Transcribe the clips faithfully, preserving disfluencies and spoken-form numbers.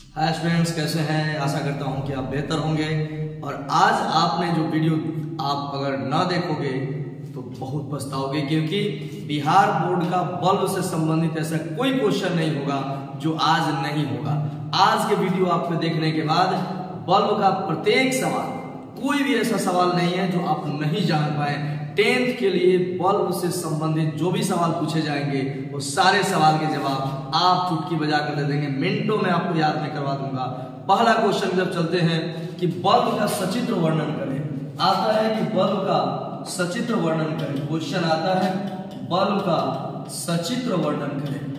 Hi students, कैसे हैं? आशा करता हूं कि आप बेहतर होंगे। और आज आपने जो वीडियो आप अगर ना देखोगे तो बहुत पछताओगे, क्योंकि बिहार बोर्ड का बल्ब से संबंधित ऐसा कोई क्वेश्चन नहीं होगा जो आज नहीं होगा। आज के वीडियो आपको देखने के बाद बल्ब का प्रत्येक सवाल, कोई भी ऐसा सवाल नहीं है जो आप नहीं जान पाए। टेंथ के लिए बल्ब से संबंधित जो भी सवाल पूछे जाएंगे वो सारे सवाल के जवाब आप चुटकी बजा कर दे देंगे, मिनटों में आपको याद में करवा दूंगा। पहला क्वेश्चन जब चलते हैं कि बल्ब का सचित्र वर्णन करें, आता है कि बल्ब का सचित्र वर्णन करें। क्वेश्चन आता है बल्ब का सचित्र वर्णन करें,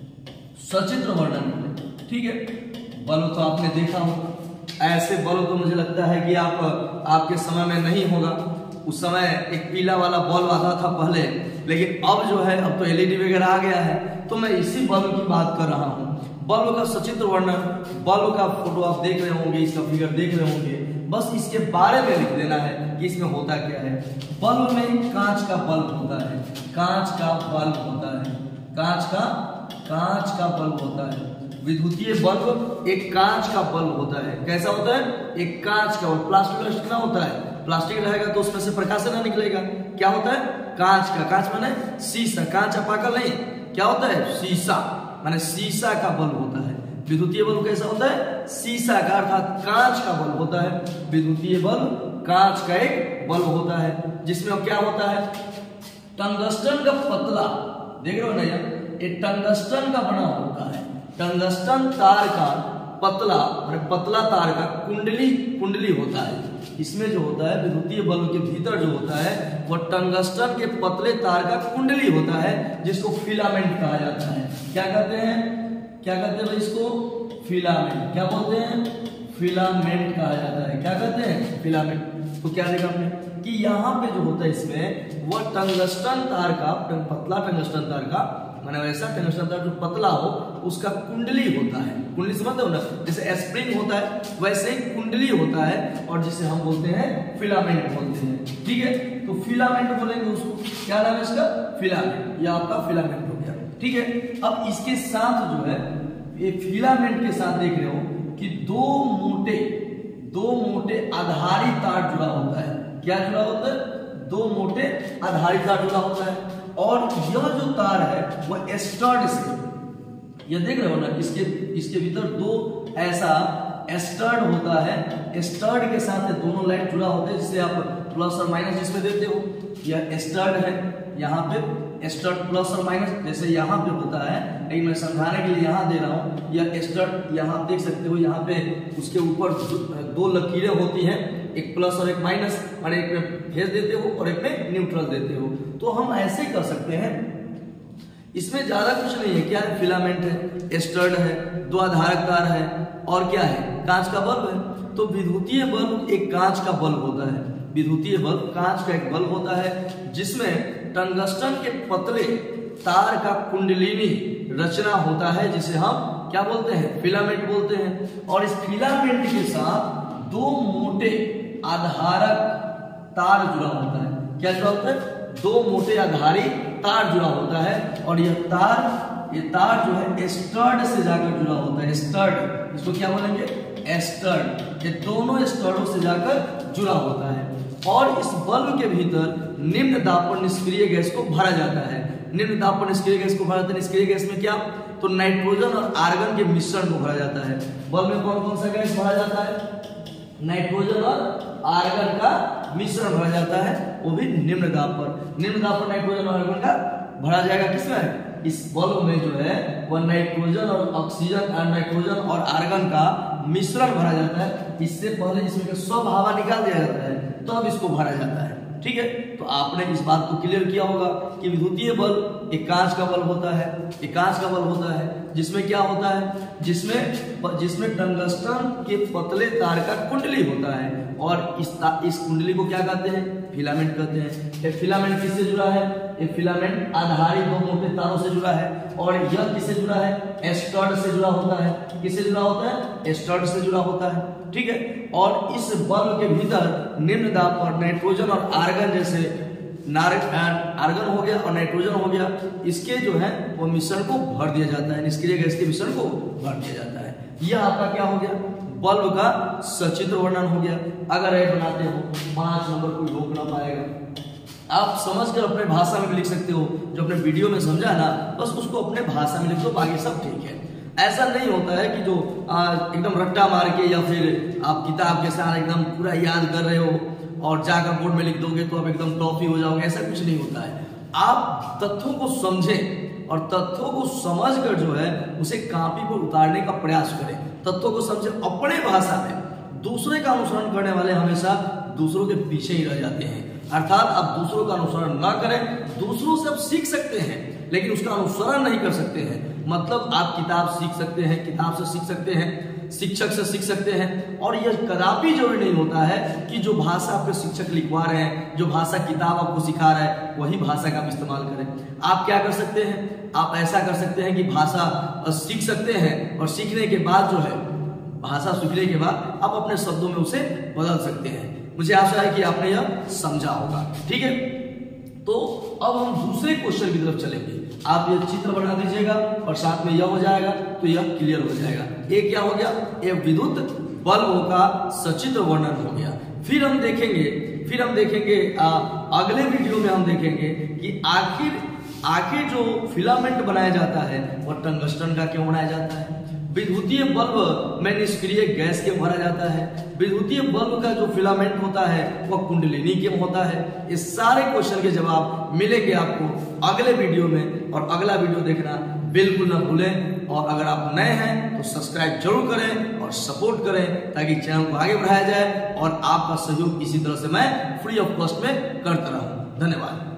सचित्र वर्णन करें। ठीक है, बल्ब तो आपने देखा होगा, ऐसे बल्ब तो मुझे लगता है कि आप आपके समय में नहीं होगा। उस समय एक पीला वाला बल्ब आता था पहले, लेकिन अब जो है अब तो एलईडी वगैरह आ गया है। तो मैं इसी बल्ब की बात कर रहा हूँ। बल्ब का सचित्र वर्णन, बल्ब का फोटो आप देख रहे होंगे, इसका फिगर देख रहे होंगे, बस इसके बारे में लिख देना है कि इसमें होता क्या है। बल्ब में कांच का बल्ब होता है, कांच का बल्ब होता है, कांच का कांच का बल्ब होता है। विद्युतीय बल्ब एक कांच का बल्ब होता है। कैसा होता है? एक कांच का। और प्लास्टिक ना होता है, प्लास्टिक रहेगा तो उसमें से प्रकाश ना निकलेगा। क्या होता है? कांच का। कांच माने शीशा, कांच अपाकल नहीं, क्या होता है? शीशा, माने शीशा का बल्ब होता है। विद्युतीय बल्ब कैसा होता है? शीशा का, अर्थात कांच का बल्ब होता है। विद्युतीय बल्ब कांच का एक बल्ब होता है, जिसमें क्या होता है? टंगस्टन का पतला, देख रहे हो ना, ये टंगस्टन का बना होता है। टंगस्टन तार का पतला, पतला तार का कुंडली कुंडली होता है। इसमें जो होता है विद्युतीय बल्ब के भीतर जो होता है वह टंगस्टन के पतले तार का कुंडली होता है, जिसको फिलामेंट कहा जाता है। क्या कहते हैं? क्या कहते हैं इसको? फिलामेंट। क्या बोलते हैं? फिलामेंट कहा जाता है। क्या कहते हैं? फिलामेंट। तो क्या देखा हमने कि यहाँ पे जो होता है इसमें वह टंगस्टन तार का, पतला टंगस्टन तार का, माने वैसा टंगस्टन तार जो पतला हो उसका कुंडली होता है। कुंडली समझते हो ना, जैसे स्प्रिंग होता है वैसे ही कुंडली होता है, और जिसे हम बोलते हैं फिलामेंट बोलते हैं। ठीक है, तो फिलामेंट बोलेंगे उसको। क्या नाम है इसका? फिलामेंट। ये आपका फिलामेंट हो गया। ठीक है, अब इसके साथ जो है ये फिलामेंट के साथ देख रहे हो कि दो मोटे दो मोटे आधारी तार जुड़ा होता है। क्या जुड़ा होता है? दो मोटे आधारी तार जुड़ा होता है। और यह जो तार है वह स्टड से, ये देख रहे हो ना, इसके इसके भीतर दो ऐसा स्टड होता है। स्टड के साथ दोनों लाइन जुड़ा होता है, जिससे आप प्लस और माइनस जिसमें देते हो, यह स्टड है। यहाँ पे स्टड प्लस और माइनस जैसे यहाँ पे होता है, लेकिन मैं समझाने के लिए यहाँ दे रहा हूँ। यह स्टड यहाँ देख सकते हो, यहाँ पे उसके ऊपर दो लकीरें होती हैं, एक प्लस और एक माइनस, और एक में भेज देते हो और एक में न्यूट्रल देते हो। तो हम ऐसे कर सकते हैं, इसमें ज्यादा कुछ नहीं है। क्या है? फिलामेंट है, स्टड है, दो आधारक तार है, और क्या है? कांच का बल्ब है। तो विद्युतीय बल्ब एक कांच का बल्ब होता है। विद्युतीय बल्ब कांच का एक बल्ब होता है, जिसमें टंगस्टन के पतले तार का कुंडलिनी रचना होता है, जिसे हम क्या बोलते हैं? फिलामेंट बोलते हैं। और इस फिलामेंट के साथ दो मोटे आधारक तार जुड़ा होता है। क्या जुड़ा होता है? दो मोटे आधारी तार जुड़ा होता है, और यह तार ये तार जो है स्टड से जाकर जुड़ा होता है। स्टड, इसको क्या बोलेंगे? स्टड। ये दोनों स्टडों से जाकर जुड़ा होता है। और इस बल्ब के भीतर निम्न दाब पर निष्क्रिय गैस को भरा जाता है। निम्न दाब पर निष्क्रिय गैस को भरा जाता है। निष्क्रिय गैस में क्या? तो नाइट्रोजन और आर्गन के मिश्रण को भरा जाता है। बल्ब में कौन कौन सा गैस भरा जाता है? नाइट्रोजन और आर्गन का मिश्रण भरा जाता है, वो भी निम्न दाब पर। निम्न दाब पर नाइट्रोजन और आर्गन का भरा जाएगा। किसमें? इस बल्ब में जो है वह नाइट्रोजन और ऑक्सीजन, नाइट्रोजन और आर्गन का मिश्रण भरा जाता है। इससे पहले इसमें सब हवा निकाल दिया जाता है, तब तो इसको भरा जाता है। ठीक है, तो आपने इस बात को क्लियर किया होगा कि विद्युतीय बल्ब एक कांच का बल्ब होता है। एक कांच का बल्ब होता है जिसमें क्या होता है? जिसमें जिसमें टंगस्टन के पतले तार का कुंडली होता है, और इस इस कुंडली को क्या कहते हैं? फिलामेंट कहते हैं। ये फिलामेंट किससे जुड़ा है? ये फिलामेंट आधारी दो मोटे तारों से जुड़ा है। और यह किससे जुड़ा है? स्टड से जुड़ा होता है। किससे जुड़ा होता है? स्टड से जुड़ा होता है। ठीक है, और इस बल्ब के भीतर निम्न दाब पर नाइट्रोजन और आर्गन, जैसे आर्गन हो गया और नाइट्रोजन हो गया, इसके जो है वो मिश्रण को भर दिया जाता है। निष्क्रिय गैस के मिश्रण को भर दिया जाता है। यह आपका क्या हो गया, बल्ब का सचित्र वर्णन हो गया। अगर ये बनाते हो पांच नंबर कोई रोक ना पाएगा। आप समझ कर अपने भाषा में भी लिख सकते हो, जो अपने वीडियो में समझा ना बस उसको अपने भाषा में लिख दो, बाकी सब ठीक है। ऐसा नहीं होता है कि जो आ, एकदम रट्टा मार के या फिर आप किताब के साथ एकदम पूरा याद कर रहे हो और जाकर बोर्ड में लिख दोगे तो आप एकदम टॉपी हो जाओगे, ऐसा कुछ नहीं होता है। आप तथ्यों को समझें और तथ्यों को समझकर जो है उसे कॉपी पर उतारने का प्रयास करें। तथ्यों को समझे अपने भाषा में। दूसरे का अनुसरण करने वाले हमेशा दूसरों के पीछे ही रह जाते हैं। अर्थात आप दूसरों का अनुसरण ना करें, दूसरों से आप सीख सकते हैं लेकिन उसका अनुसरण नहीं कर सकते हैं। मतलब आप किताब सीख सकते हैं, किताब से सीख सकते हैं, शिक्षक से सीख सकते हैं, और यह कदापि जरूरी नहीं होता है कि जो भाषा आपके शिक्षक लिखवा रहे हैं, जो भाषा किताब आपको सिखा रहा है वही भाषा का आप इस्तेमाल करें। आप क्या कर सकते हैं, आप ऐसा कर सकते हैं कि भाषा सीख सकते हैं और सीखने के बाद जो है भाषा सीखने के बाद आप अपने शब्दों में उसे बदल सकते हैं। मुझे आशा है कि आपने यह समझा होगा। ठीक है, तो अब हम दूसरे क्वेश्चन की तरफ चलेंगे। आप ये चित्र बना दीजिएगा और साथ में यह हो जाएगा तो यह क्लियर हो जाएगा। ये क्या हो गया, ये विद्युत बल्बों का सचित्र वर्णन हो गया। फिर हम देखेंगे फिर हम देखेंगे आ, अगले वीडियो में हम देखेंगे कि आखिर आखिर जो फिलामेंट बनाया जाता है वह टंगस्टन का क्यों बनाया जाता है। विद्युतीय बल्ब में निष्क्रिय गैस क्यों भरा जाता है। विद्युतीय बल्ब का जो फिलामेंट होता है वह कुंडलिनी क्यों होता है। इस सारे क्वेश्चन के जवाब मिलेंगे आपको अगले वीडियो में, और अगला वीडियो देखना बिल्कुल ना भूलें। और अगर आप नए हैं तो सब्सक्राइब जरूर करें और सपोर्ट करें ताकि चैनल को आगे बढ़ाया जाए और आपका सहयोग इसी तरह से मैं फ्री ऑफ कॉस्ट में करता रहूं। धन्यवाद।